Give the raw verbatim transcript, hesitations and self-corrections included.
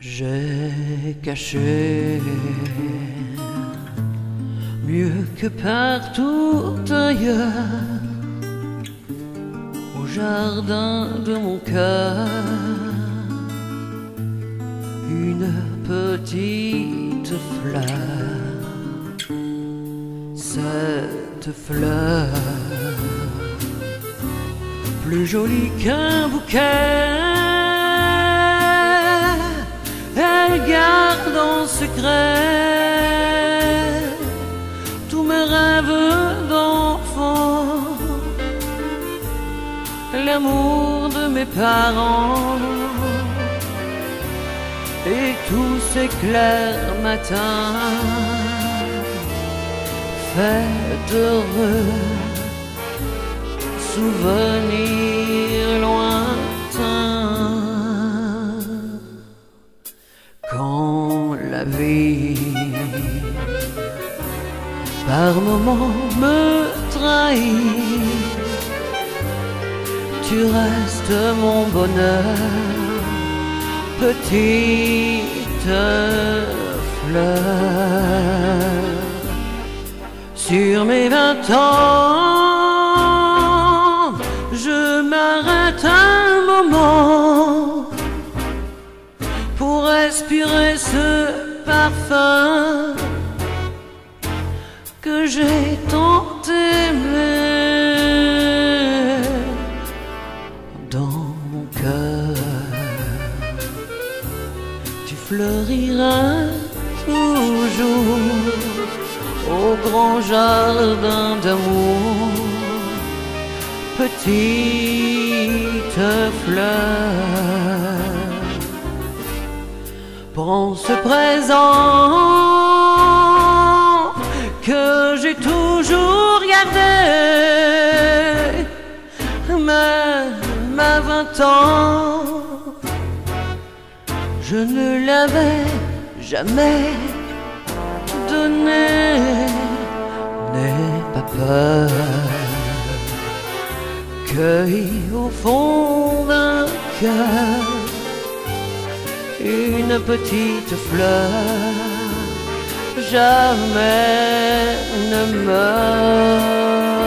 J'ai caché mieux que partout ailleurs au jardin de mon cœur une petite fleur. Cette fleur, plus jolie qu'un bouquet, elle garde en secret tous mes rêves d'enfant, l'amour de mes parents et tous ces clairs matins faits d'heureux souvenirs lointains. Quand la vie par moments me trahit, tu restes mon bonheur, petite fleur. Sur mes vingt ans, je m'arrête un moment pour respirer ce parfum que j'ai tant aimé. Dans mon cœur, tu fleuriras toujours au grand jardin d'amour, petite fleur. Prends ce présent que j'ai toujours gardé, même à vingt ans, je ne l'avais jamais donné. N'aie pas peur, cueille au fond d'un cœur une petite fleur, jamais ne meurt.